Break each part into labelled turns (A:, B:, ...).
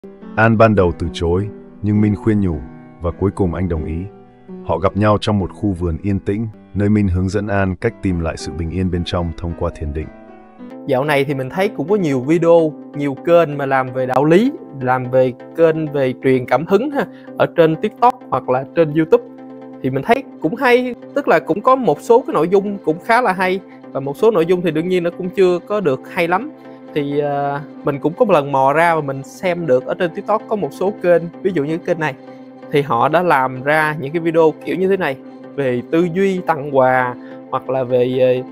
A: An ban đầu từ chối, nhưng Min khuyên nhủ và cuối cùng anh đồng ý. Họ gặp nhau trong một khu vườn yên tĩnh, nơi Min hướng dẫn An cách tìm lại sự bình yên bên trong thông qua thiền định.
B: Dạo này thì mình thấy cũng có nhiều video, nhiều kênh mà làm về đạo lý, làm về kênh về truyền cảm hứng ha, ở trên TikTok hoặc là trên YouTube. Thì mình thấy cũng hay, tức là cũng có một số cái nội dung cũng khá là hay, và một số nội dung thì đương nhiên nó cũng chưa có được hay lắm. Thì mình cũng có một lần mò ra và mình xem được ở trên TikTok có một số kênh, ví dụ như cái kênh này, thì họ đã làm ra những cái video kiểu như thế này về tư duy tặng quà, hoặc là về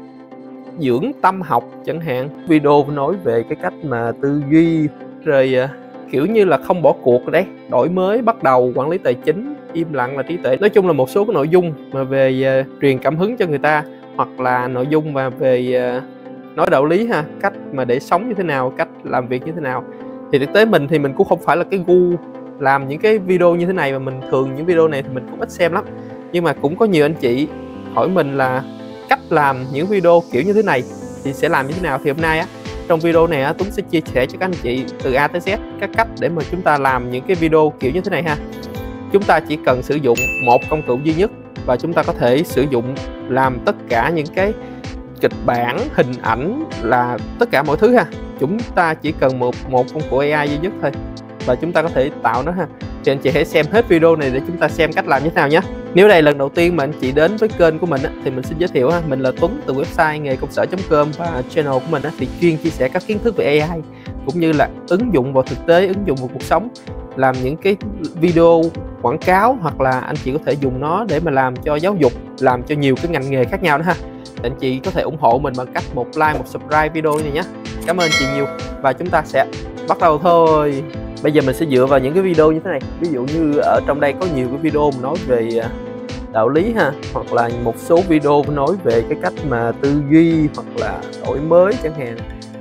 B: dưỡng tâm học chẳng hạn. Video nói về cái cách mà tư duy, rồi kiểu như là không bỏ cuộc đấy, đổi mới, bắt đầu, quản lý tài chính, im lặng là trí tuệ. Nói chung là một số cái nội dung mà về truyền cảm hứng cho người ta, hoặc là nội dung mà về nói đạo lý ha, cách mà để sống như thế nào, cách làm việc như thế nào. Thì thực tế mình thì mình cũng không phải là cái gu làm những cái video như thế này, mà mình thường những video này thì mình cũng ít xem lắm. Nhưng mà cũng có nhiều anh chị hỏi mình là cách làm những video kiểu như thế này thì sẽ làm như thế nào. Thì hôm nay á, trong video này á, Tuấn sẽ chia sẻ cho các anh chị từ A tới Z các cách để mà chúng ta làm những cái video kiểu như thế này ha. Chúng ta chỉ cần sử dụng một công cụ duy nhất và chúng ta có thể sử dụng làm tất cả những cái kịch bản, hình ảnh, là tất cả mọi thứ ha. Chúng ta chỉ cần một công cụ AI duy nhất thôi và chúng ta có thể tạo nó ha. Thì anh chị hãy xem hết video này để chúng ta xem cách làm như thế nào nhé. Nếu đây là lần đầu tiên mà anh chị đến với kênh của mình á, thì mình xin giới thiệu ha, mình là Tuấn từ website nghề công sở.com, và channel của mình á, thì chuyên chia sẻ các kiến thức về AI cũng như là ứng dụng vào thực tế, ứng dụng vào cuộc sống, làm những cái video quảng cáo, hoặc là anh chị có thể dùng nó để mà làm cho giáo dục, làm cho nhiều cái ngành nghề khác nhau đó ha. Anh chị có thể ủng hộ mình bằng cách một like, một subscribe video này nhé. Cảm ơn chị nhiều và chúng ta sẽ bắt đầu thôi. Bây giờ mình sẽ dựa vào những cái video như thế này. Ví dụ như ở trong đây có nhiều cái video mà nói về đạo lý ha, hoặc là một số video nói về cái cách mà tư duy hoặc là đổi mới chẳng hạn.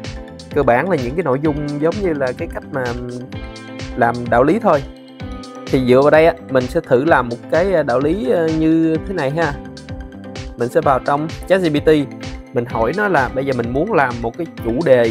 B: Cơ bản là những cái nội dung giống như là cái cách mà làm đạo lý thôi. Thì dựa vào đây á, mình sẽ thử làm một cái đạo lý như thế này ha. Mình sẽ vào trong ChatGPT, mình hỏi nó là bây giờ mình muốn làm một cái chủ đề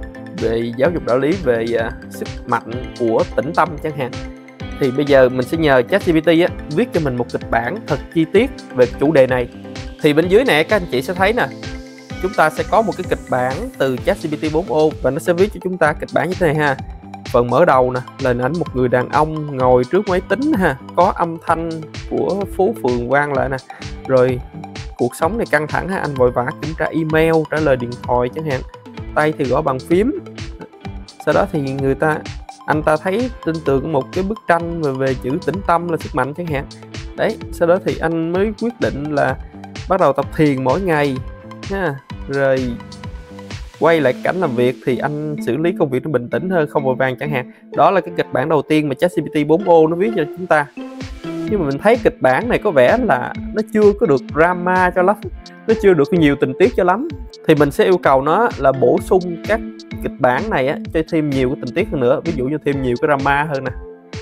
B: về giáo dục đạo lý, về sức mạnh của tĩnh tâm chẳng hạn. Thì bây giờ mình sẽ nhờ ChatGPT á, viết cho mình một kịch bản thật chi tiết về chủ đề này. Thì bên dưới này các anh chị sẽ thấy nè, chúng ta sẽ có một cái kịch bản từ ChatGPT 4o và nó sẽ viết cho chúng ta kịch bản như thế này ha. Phần mở đầu nè, là hình ảnh một người đàn ông ngồi trước máy tính ha, có âm thanh của phố phường vang lại nè. Rồi cuộc sống này căng thẳng ha, anh vội vã kiểm tra email, trả lời điện thoại chẳng hạn, tay thì gõ bàn phím. Sau đó thì anh ta thấy trên tường một cái bức tranh về chữ tĩnh tâm là sức mạnh chẳng hạn. Đấy, sau đó thì anh mới quyết định là bắt đầu tập thiền mỗi ngày ha. Rồi quay lại cảnh làm việc thì anh xử lý công việc nó bình tĩnh hơn, không vội vàng chẳng hạn. Đó là cái kịch bản đầu tiên mà ChatGPT 4o nó viết cho chúng ta. Nhưng mà mình thấy kịch bản này có vẻ là nó chưa có được drama cho lắm, nó chưa được nhiều tình tiết cho lắm. Thì mình sẽ yêu cầu nó là bổ sung các kịch bản này á, cho thêm nhiều cái tình tiết hơn nữa, ví dụ như thêm nhiều cái drama hơn nè.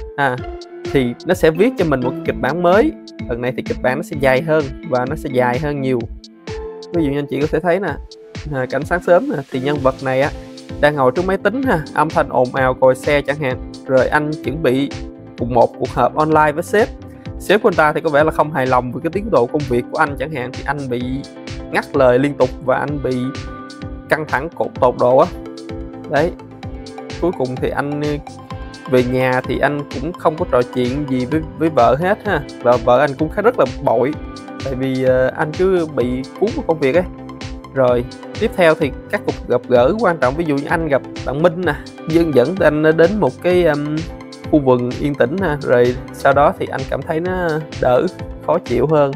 B: Thì nó sẽ viết cho mình một cái kịch bản mới. Lần này thì kịch bản nó sẽ dài hơn và nó sẽ dài hơn nhiều. Ví dụ như anh chị có thể thấy nè, cảnh sáng sớm nè, thì nhân vật này á đang ngồi trước máy tính ha, âm thanh ồn ào còi xe chẳng hạn. Rồi anh chuẩn bị một cuộc họp online với sếp. Sếp của anh ta thì có vẻ là không hài lòng với cái tiến độ công việc của anh chẳng hạn, thì anh bị ngắt lời liên tục và anh bị căng thẳng tột độ á. Đấy, cuối cùng thì anh về nhà thì anh cũng không có trò chuyện gì với vợ hết ha. Và vợ anh cũng rất là bội, tại vì anh cứ bị cuốn vào công việc ấy. Rồi tiếp theo thì các cuộc gặp gỡ quan trọng, ví dụ như anh gặp bạn Minh nè, dẫn anh đến một cái khu vườn yên tĩnh ha. Rồi sau đó thì anh cảm thấy nó đỡ khó chịu hơn.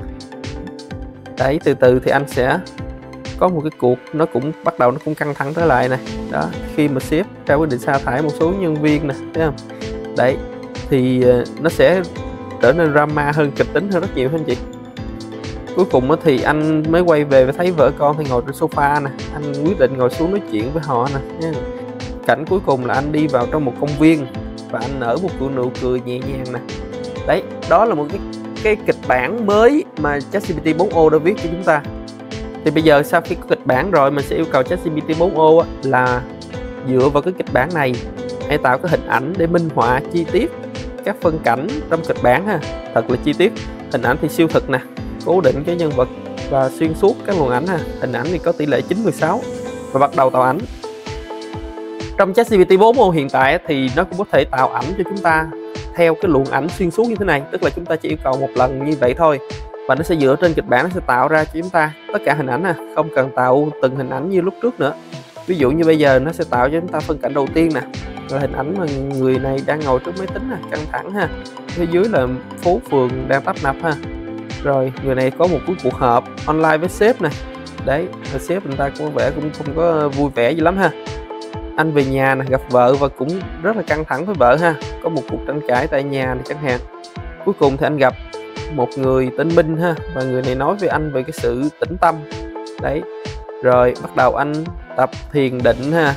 B: Đấy, từ từ thì anh sẽ có một cái cuộc nó cũng bắt đầu, nó cũng căng thẳng trở lại này. Đó, khi mà sếp ra quyết định sa thải một số nhân viên nè, thấy không? Đấy, thì nó sẽ trở nên drama hơn, kịch tính hơn rất nhiều anh chị. Cuối cùng thì anh mới quay về và thấy vợ con thì ngồi trên sofa nè, anh quyết định ngồi xuống nói chuyện với họ nè. Cảnh cuối cùng là anh đi vào trong một công viên và anh nở một nụ cười nhẹ nhàng nè. Đấy, đó là một cái kịch bản mới mà ChatGPT 4o đã viết cho chúng ta. Thì bây giờ sau khi có kịch bản rồi, mình sẽ yêu cầu ChatGPT 4o là dựa vào cái kịch bản này hãy tạo cái hình ảnh để minh họa chi tiết các phân cảnh trong kịch bản ha, thật là chi tiết. Hình ảnh thì siêu thực nè, cố định cái nhân vật và xuyên suốt các luồng ảnh ha. Hình ảnh thì có tỷ lệ 9:16 và bắt đầu tạo ảnh. Trong ChatGPT 4o hiện tại thì nó cũng có thể tạo ảnh cho chúng ta theo cái luồng ảnh xuyên suốt như thế này, tức là chúng ta chỉ yêu cầu một lần như vậy thôi và nó sẽ dựa trên kịch bản, nó sẽ tạo ra cho chúng ta tất cả hình ảnh, không cần tạo từng hình ảnh như lúc trước nữa. Ví dụ như bây giờ nó sẽ tạo cho chúng ta phân cảnh đầu tiên nè, là hình ảnh mà người này đang ngồi trước máy tính căng thẳng ha, phía dưới là phố phường đang tấp nập ha, rồi người này có một cuộc họp online với sếp này, đấy, sếp người ta có vẻ cũng không có vui vẻ gì lắm ha. Anh về nhà nè, gặp vợ và cũng rất là căng thẳng với vợ ha, có một cuộc tranh cãi tại nhà này chẳng hạn. Cuối cùng thì anh gặp một người tên Minh ha, và người này nói với anh về cái sự tĩnh tâm đấy, rồi bắt đầu anh tập thiền định ha,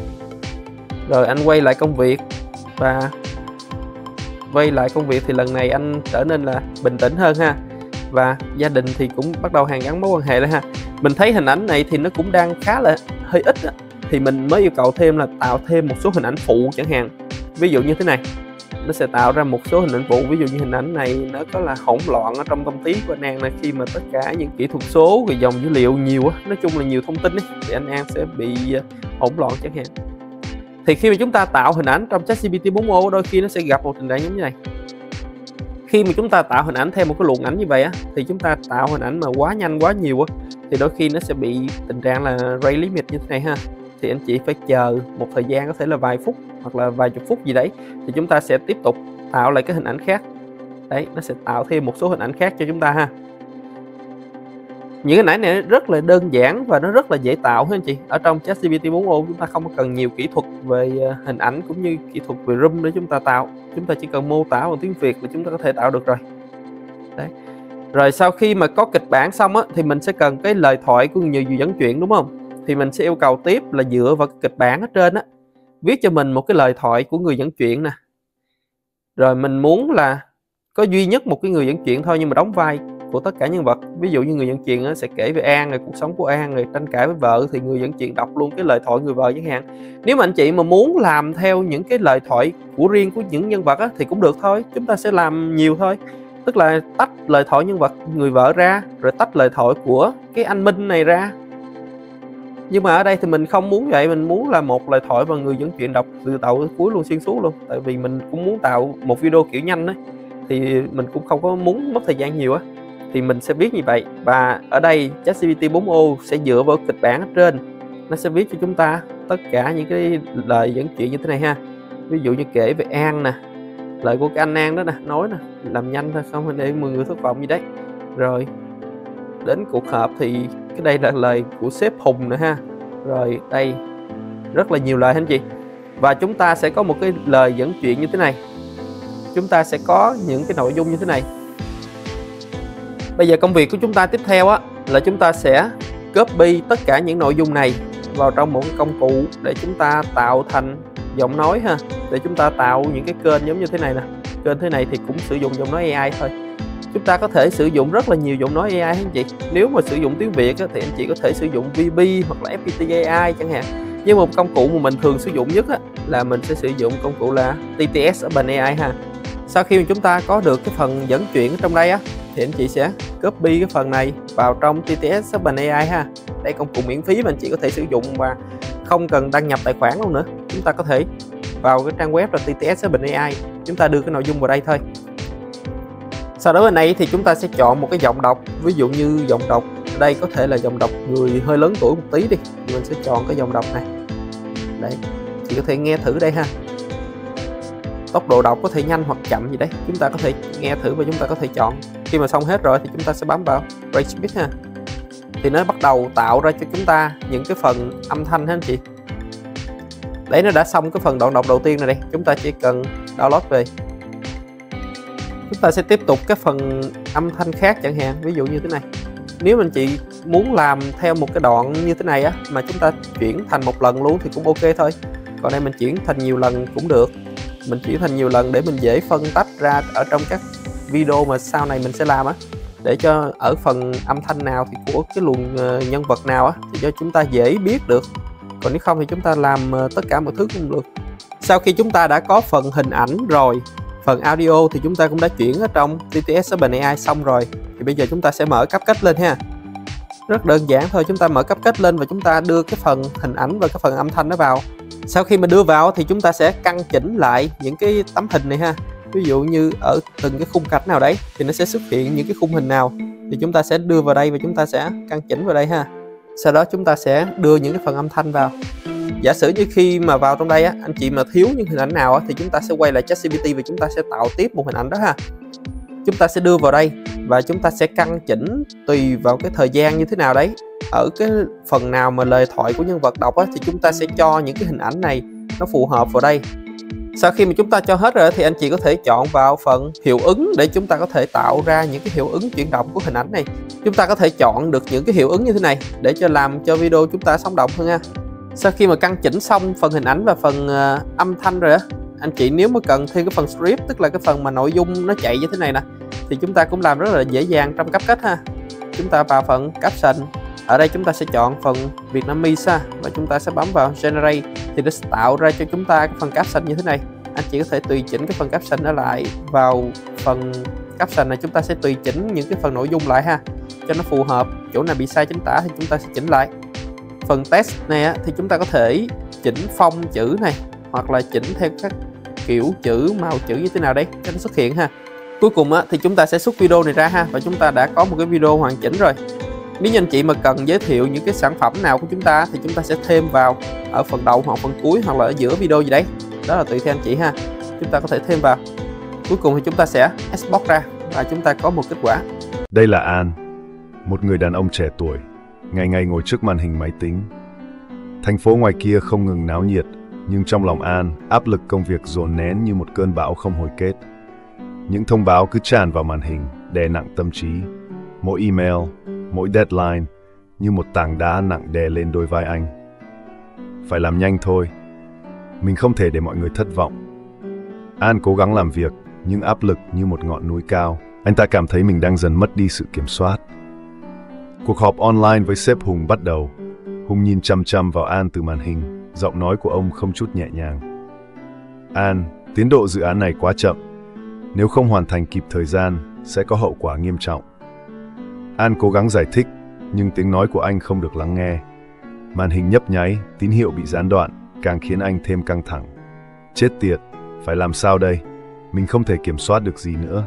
B: rồi anh quay lại công việc, và quay lại công việc thì lần này anh trở nên là bình tĩnh hơn ha, và gia đình thì cũng bắt đầu hàn gắn mối quan hệ lại ha. Mình thấy hình ảnh này thì nó cũng đang khá là hơi ít á, thì mình mới yêu cầu thêm là tạo thêm một số hình ảnh phụ chẳng hạn. Ví dụ như thế này, nó sẽ tạo ra một số hình ảnh phụ. Ví dụ như hình ảnh này nó có là hỗn loạn ở trong công ty của anh An này, khi mà tất cả những kỹ thuật số rồi dòng dữ liệu nhiều á, nói chung là nhiều thông tin ấy, thì anh An sẽ bị hỗn loạn chẳng hạn. Thì khi mà chúng ta tạo hình ảnh trong ChatGPT 4o, đôi khi nó sẽ gặp một tình trạng giống như này. Khi mà chúng ta tạo hình ảnh theo một cái luồng ảnh như vậy á, thì chúng ta tạo hình ảnh mà quá nhanh quá nhiều á, thì đôi khi nó sẽ bị tình trạng là rate limit như thế này ha. Thì anh chị phải chờ một thời gian, có thể là vài phút hoặc là vài chục phút gì đấy, thì chúng ta sẽ tiếp tục tạo lại cái hình ảnh khác. Đấy, nó sẽ tạo thêm một số hình ảnh khác cho chúng ta ha. Những cái này rất là đơn giản và nó rất là dễ tạo ha anh chị. Ở trong ChatGPT 4o chúng ta không cần nhiều kỹ thuật về hình ảnh cũng như kỹ thuật về room để chúng ta tạo. Chúng ta chỉ cần mô tả bằng tiếng Việt là chúng ta có thể tạo được rồi. Đấy. Rồi sau khi mà có kịch bản xong á, thì mình sẽ cần cái lời thoại của người dẫn chuyện, đúng không? Thì mình sẽ yêu cầu tiếp là dựa vào cái kịch bản ở trên á, viết cho mình một cái lời thoại của người dẫn chuyện nè. Rồi mình muốn là có duy nhất một cái người dẫn chuyện thôi, nhưng mà đóng vai của tất cả nhân vật. Ví dụ như người dẫn chuyện sẽ kể về An, rồi cuộc sống của An, rồi tranh cãi với vợ, thì người dẫn chuyện đọc luôn cái lời thoại người vợ chẳng hạn. Nếu mà anh chị mà muốn làm theo những cái lời thoại của riêng của những nhân vật á, thì cũng được thôi, chúng ta sẽ làm nhiều thôi. Tức là tách lời thoại nhân vật người vợ ra, rồi tách lời thoại của cái anh Minh này ra. Nhưng mà ở đây thì mình không muốn vậy, mình muốn là một lời thoại và người dẫn chuyện đọc từ đầu đến cuối luôn, xuyên suốt luôn. Tại vì mình cũng muốn tạo một video kiểu nhanh đấy, thì mình cũng không có muốn mất thời gian nhiều á, thì mình sẽ viết như vậy. Và ở đây ChatGPT 4o sẽ dựa vào kịch bản ở trên, nó sẽ viết cho chúng ta tất cả những cái lời dẫn chuyện như thế này ha. Ví dụ như kể về An nè, lời của cái anh An đó nè, nói nè, làm nhanh thôi không để 10 người thất vọng gì đấy. Rồi đến cuộc họp thì cái đây là lời của sếp Hùng nữa ha. Rồi đây rất là nhiều lời anh chị. Và chúng ta sẽ có một cái lời dẫn chuyện như thế này, chúng ta sẽ có những cái nội dung như thế này. Bây giờ công việc của chúng ta tiếp theo á, là chúng ta sẽ copy tất cả những nội dung này vào trong một cái công cụ để chúng ta tạo thành giọng nói ha. Để chúng ta tạo những cái kênh giống như thế này nè. Kênh thế này thì cũng sử dụng giọng nói AI thôi. Chúng ta có thể sử dụng rất là nhiều giọng nói AI anh chị. Nếu mà sử dụng tiếng Việt á, thì anh chị có thể sử dụng VB hoặc là FPT AI chẳng hạn. Nhưng một công cụ mà mình thường sử dụng nhất á, là mình sẽ sử dụng công cụ là TTS OpenAI ha. Sau khi mà chúng ta có được cái phần dẫn chuyện ở trong đây á, thì anh chị sẽ copy cái phần này vào trong TTS OpenAI ha. Đây công cụ miễn phí mà anh chị có thể sử dụng và không cần đăng nhập tài khoản luôn nữa. Chúng ta có thể vào cái trang web là TTS OpenAI, chúng ta đưa cái nội dung vào đây thôi. Sau đó bên này thì chúng ta sẽ chọn một cái giọng đọc. Ví dụ như giọng đọc ở đây có thể là giọng đọc người hơi lớn tuổi một tí đi, thì mình sẽ chọn cái giọng đọc này. Đấy, chị có thể nghe thử đây ha. Tốc độ đọc có thể nhanh hoặc chậm gì đấy, chúng ta có thể nghe thử và chúng ta có thể chọn. Khi mà xong hết rồi thì chúng ta sẽ bấm vào Rate Speed ha. Thì nó bắt đầu tạo ra cho chúng ta những cái phần âm thanh ha anh chị. Đấy, nó đã xong cái phần đoạn đọc đầu tiên này đây. Chúng ta chỉ cần download về. Chúng ta sẽ tiếp tục các phần âm thanh khác chẳng hạn. Ví dụ như thế này. Nếu anh chị muốn làm theo một cái đoạn như thế này á, mà chúng ta chuyển thành một lần luôn thì cũng ok thôi. Còn đây mình chuyển thành nhiều lần cũng được. Mình chuyển thành nhiều lần để mình dễ phân tách ra ở trong các video mà sau này mình sẽ làm á, để cho ở phần âm thanh nào thì của cái luồng nhân vật nào á, thì cho chúng ta dễ biết được. Còn nếu không thì chúng ta làm tất cả mọi thứ cũng được. Sau khi chúng ta đã có phần hình ảnh rồi, phần audio thì chúng ta cũng đã chuyển ở trong TTS OpenAI xong rồi. Thì bây giờ chúng ta sẽ mở CapCut lên ha. Rất đơn giản thôi, chúng ta mở CapCut lên và chúng ta đưa cái phần hình ảnh và cái phần âm thanh đó vào. Sau khi mà đưa vào thì chúng ta sẽ căn chỉnh lại những cái tấm hình này ha. Ví dụ như ở từng cái khung cảnh nào đấy thì nó sẽ xuất hiện những cái khung hình nào, thì chúng ta sẽ đưa vào đây và chúng ta sẽ căn chỉnh vào đây ha. Sau đó chúng ta sẽ đưa những cái phần âm thanh vào. Giả sử như khi mà vào trong đây á, anh chị mà thiếu những hình ảnh nào á, thì chúng ta sẽ quay lại ChatGPT và chúng ta sẽ tạo tiếp một hình ảnh đó ha. Chúng ta sẽ đưa vào đây và chúng ta sẽ căn chỉnh tùy vào cái thời gian như thế nào đấy. Ở cái phần nào mà lời thoại của nhân vật đọc á, thì chúng ta sẽ cho những cái hình ảnh này nó phù hợp vào đây. Sau khi mà chúng ta cho hết rồi thì anh chị có thể chọn vào phần hiệu ứng để chúng ta có thể tạo ra những cái hiệu ứng chuyển động của hình ảnh này. Chúng ta có thể chọn được những cái hiệu ứng như thế này để làm cho video chúng ta sống động hơn ha. Sau khi mà căn chỉnh xong phần hình ảnh và phần âm thanh rồi á, anh chị nếu mà cần thêm cái phần script, tức là cái phần mà nội dung nó chạy như thế này nè, thì chúng ta cũng làm rất là dễ dàng trong CapCut ha. Chúng ta vào phần caption, ở đây chúng ta sẽ chọn phần Vietnamese ha, và chúng ta sẽ bấm vào Generate thì nó sẽ tạo ra cho chúng ta cái phần caption như thế này. Anh chị có thể tùy chỉnh cái phần caption nó lại. Vào phần caption này chúng ta sẽ tùy chỉnh những cái phần nội dung lại ha, cho nó phù hợp. Chỗ nào bị sai chính tả thì chúng ta sẽ chỉnh lại. Phần text này á, thì chúng ta có thể chỉnh phông chữ này, hoặc là chỉnh theo các kiểu chữ, màu chữ như thế nào đấy cho nó xuất hiện ha. Cuối cùng á, thì chúng ta sẽ xuất video này ra ha, và chúng ta đã có một cái video hoàn chỉnh rồi. Nếu như anh chị mà cần giới thiệu những cái sản phẩm nào của chúng ta thì chúng ta sẽ thêm vào ở phần đầu hoặc phần cuối, hoặc là ở giữa video gì đấy, đó là tùy theo anh chị ha. Chúng ta có thể thêm vào. Cuối cùng thì chúng ta sẽ export ra và chúng ta có một kết quả.
A: Đây là An, một người đàn ông trẻ tuổi, ngày ngày ngồi trước màn hình máy tính. Thành phố ngoài kia không ngừng náo nhiệt, nhưng trong lòng An, áp lực công việc dồn nén như một cơn bão không hồi kết. Những thông báo cứ tràn vào màn hình, đè nặng tâm trí. Mỗi email, mỗi deadline như một tảng đá nặng đè lên đôi vai anh. Phải làm nhanh thôi. Mình không thể để mọi người thất vọng. An cố gắng làm việc, nhưng áp lực như một ngọn núi cao. Anh ta cảm thấy mình đang dần mất đi sự kiểm soát. Cuộc họp online với sếp Hùng bắt đầu. Hùng nhìn chằm chằm vào An từ màn hình, giọng nói của ông không chút nhẹ nhàng. An, tiến độ dự án này quá chậm. Nếu không hoàn thành kịp thời gian, sẽ có hậu quả nghiêm trọng. An cố gắng giải thích, nhưng tiếng nói của anh không được lắng nghe. Màn hình nhấp nháy, tín hiệu bị gián đoạn, càng khiến anh thêm căng thẳng. Chết tiệt, phải làm sao đây? Mình không thể kiểm soát được gì nữa.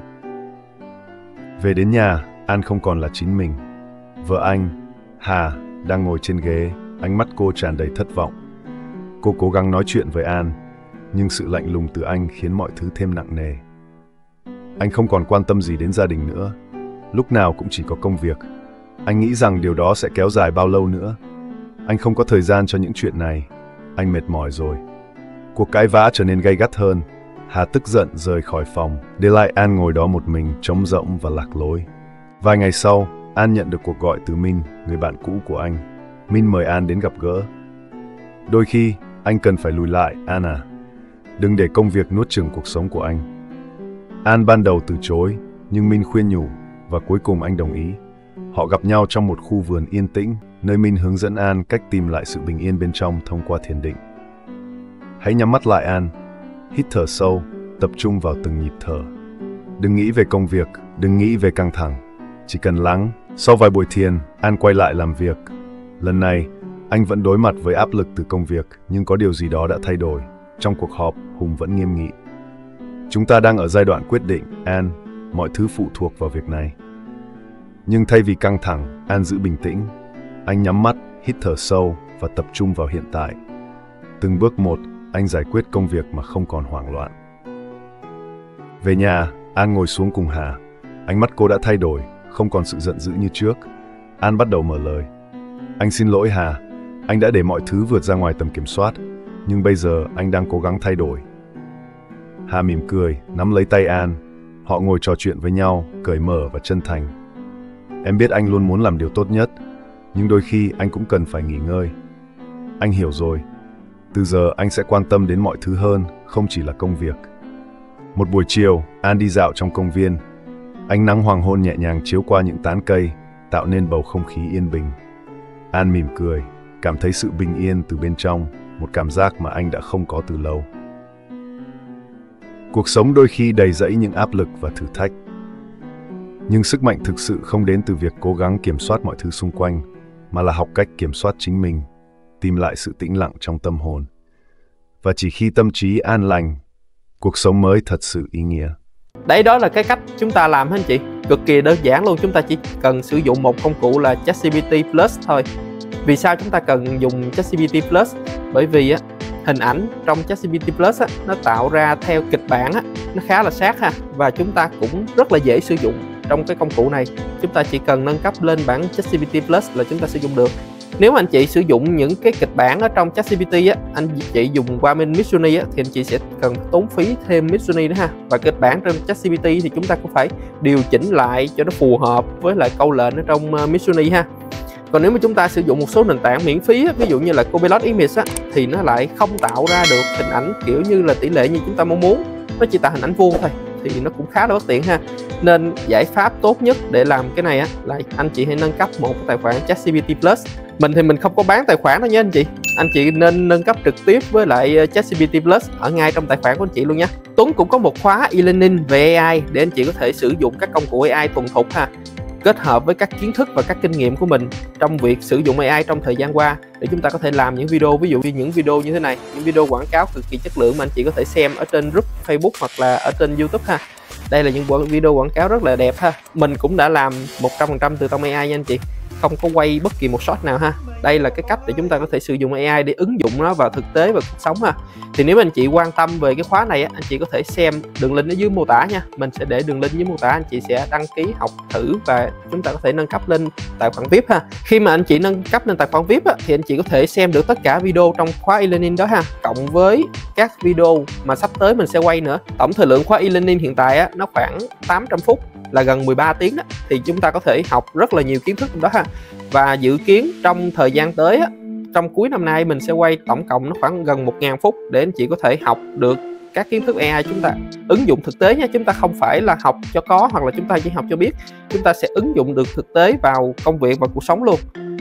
A: Về đến nhà, An không còn là chính mình. Vợ anh, Hà, đang ngồi trên ghế, ánh mắt cô tràn đầy thất vọng. Cô cố gắng nói chuyện với An, nhưng sự lạnh lùng từ anh khiến mọi thứ thêm nặng nề. Anh không còn quan tâm gì đến gia đình nữa. Lúc nào cũng chỉ có công việc. Anh nghĩ rằng điều đó sẽ kéo dài bao lâu nữa. Anh không có thời gian cho những chuyện này. Anh mệt mỏi rồi. Cuộc cãi vã trở nên gay gắt hơn. Hà tức giận rời khỏi phòng, để lại An ngồi đó một mình, trống rỗng và lạc lối. Vài ngày sau, An nhận được cuộc gọi từ Min, người bạn cũ của anh. Min mời An đến gặp gỡ. Đôi khi, anh cần phải lùi lại, An à. Đừng để công việc nuốt chửng cuộc sống của anh. An ban đầu từ chối, nhưng Min khuyên nhủ, và cuối cùng anh đồng ý. Họ gặp nhau trong một khu vườn yên tĩnh, nơi Min hướng dẫn An cách tìm lại sự bình yên bên trong thông qua thiền định. Hãy nhắm mắt lại An, hít thở sâu, tập trung vào từng nhịp thở. Đừng nghĩ về công việc, đừng nghĩ về căng thẳng, chỉ cần lắng. Sau vài buổi thiền, An quay lại làm việc. Lần này, anh vẫn đối mặt với áp lực từ công việc, nhưng có điều gì đó đã thay đổi. Trong cuộc họp, Hùng vẫn nghiêm nghị. Chúng ta đang ở giai đoạn quyết định, An, mọi thứ phụ thuộc vào việc này. Nhưng thay vì căng thẳng, An giữ bình tĩnh. Anh nhắm mắt, hít thở sâu và tập trung vào hiện tại. Từng bước một, anh giải quyết công việc mà không còn hoảng loạn. Về nhà, An ngồi xuống cùng Hà. Ánh mắt cô đã thay đổi, không còn sự giận dữ như trước. An bắt đầu mở lời. Anh xin lỗi Hà, anh đã để mọi thứ vượt ra ngoài tầm kiểm soát, nhưng bây giờ anh đang cố gắng thay đổi. Hà mỉm cười, nắm lấy tay An. Họ ngồi trò chuyện với nhau, cởi mở và chân thành. Em biết anh luôn muốn làm điều tốt nhất, nhưng đôi khi anh cũng cần phải nghỉ ngơi. Anh hiểu rồi. Từ giờ anh sẽ quan tâm đến mọi thứ hơn, không chỉ là công việc. Một buổi chiều, An đi dạo trong công viên. Ánh nắng hoàng hôn nhẹ nhàng chiếu qua những tán cây, tạo nên bầu không khí yên bình. An mỉm cười, cảm thấy sự bình yên từ bên trong, một cảm giác mà anh đã không có từ lâu. Cuộc sống đôi khi đầy rẫy những áp lực và thử thách. Nhưng sức mạnh thực sự không đến từ việc cố gắng kiểm soát mọi thứ xung quanh, mà là học cách kiểm soát chính mình, tìm lại sự tĩnh lặng trong tâm hồn. Và chỉ khi tâm trí an lành, cuộc sống mới thật sự ý nghĩa.
B: Đấy, đó là cái cách chúng ta làm hả anh chị? Cực kỳ đơn giản luôn, chúng ta chỉ cần sử dụng một công cụ là ChatGPT Plus thôi. Vì sao chúng ta cần dùng ChatGPT Plus? Bởi vì á, hình ảnh trong ChatGPT Plus á, nó tạo ra theo kịch bản á, nó khá là sát ha, và chúng ta cũng rất là dễ sử dụng trong cái công cụ này. Chúng ta chỉ cần nâng cấp lên bản ChatGPT Plus là chúng ta sử dụng được. Nếu mà anh chị sử dụng những cái kịch bản ở trong ChatGPT á, anh chị dùng qua bên Midjourney á, thì anh chị sẽ cần tốn phí thêm Midjourney đó ha. Và kịch bản trong ChatGPT thì chúng ta cũng phải điều chỉnh lại cho nó phù hợp với lại câu lệnh ở trong Midjourney ha. Còn nếu mà chúng ta sử dụng một số nền tảng miễn phí á, ví dụ như là Copilot Image á, thì nó lại không tạo ra được hình ảnh kiểu như là tỷ lệ như chúng ta mong muốn. Nó chỉ tạo hình ảnh vuông thôi, thì nó cũng khá là bất tiện ha. Nên giải pháp tốt nhất để làm cái này á là anh chị hãy nâng cấp một cái tài khoản ChatGPT Plus. Mình thì mình không có bán tài khoản đâu nha anh chị. Anh chị nên nâng cấp trực tiếp với lại ChatGPT Plus ở ngay trong tài khoản của anh chị luôn nha. Tuấn cũng có một khóa e-learning về AI để anh chị có thể sử dụng các công cụ AI thuần thục ha, kết hợp với các kiến thức và các kinh nghiệm của mình trong việc sử dụng AI trong thời gian qua, để chúng ta có thể làm những video, ví dụ như những video như thế này, những video quảng cáo cực kỳ chất lượng mà anh chị có thể xem ở trên group Facebook hoặc là ở trên YouTube ha. Đây là những video quảng cáo rất là đẹp ha. Mình cũng đã làm 100% từ tông AI nha anh chị, không có quay bất kỳ một shot nào ha. Đây là cái cách để chúng ta có thể sử dụng AI để ứng dụng nó vào thực tế và cuộc sống ha. Thì nếu anh chị quan tâm về cái khóa này á, anh chị có thể xem đường link ở dưới mô tả nha. Mình sẽ để đường link dưới mô tả, anh chị sẽ đăng ký học thử và chúng ta có thể nâng cấp lên tài khoản VIP ha. Khi mà anh chị nâng cấp lên tài khoản VIP á, thì anh chị có thể xem được tất cả video trong khóa e-learning đó ha, cộng với các video mà sắp tới mình sẽ quay nữa. Tổng thời lượng khóa e-learning hiện tại á, nó khoảng 800 phút, là gần 13 tiếng đó. Thì chúng ta có thể học rất là nhiều kiến thức đó ha. Và dự kiến trong thời gian tới á, trong cuối năm nay mình sẽ quay tổng cộng nó khoảng gần 1000 phút để anh chị có thể học được các kiến thức AI chúng ta ứng dụng thực tế nha. Chúng ta không phải là học cho có hoặc là chúng ta chỉ học cho biết, chúng ta sẽ ứng dụng được thực tế vào công việc và cuộc sống luôn.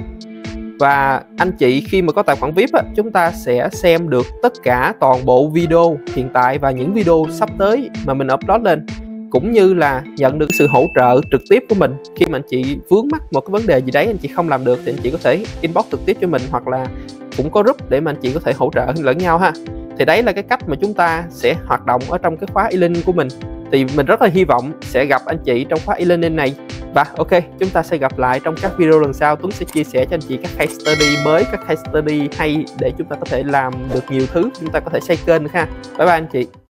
B: Và anh chị khi mà có tài khoản VIP á, chúng ta sẽ xem được tất cả toàn bộ video hiện tại và những video sắp tới mà mình upload lên, cũng như là nhận được sự hỗ trợ trực tiếp của mình. Khi mà anh chị vướng mắc một cái vấn đề gì đấy anh chị không làm được thì anh chị có thể inbox trực tiếp cho mình, hoặc là cũng có group để mà anh chị có thể hỗ trợ lẫn nhau ha. Thì đấy là cái cách mà chúng ta sẽ hoạt động ở trong cái khóa e-learning của mình. Thì mình rất là hy vọng sẽ gặp anh chị trong khóa e-learning này. Và ok, chúng ta sẽ gặp lại trong các video lần sau. Tuấn sẽ chia sẻ cho anh chị các case study mới, các case study hay để chúng ta có thể làm được nhiều thứ, chúng ta có thể xây kênh nữa ha. Bye bye anh chị.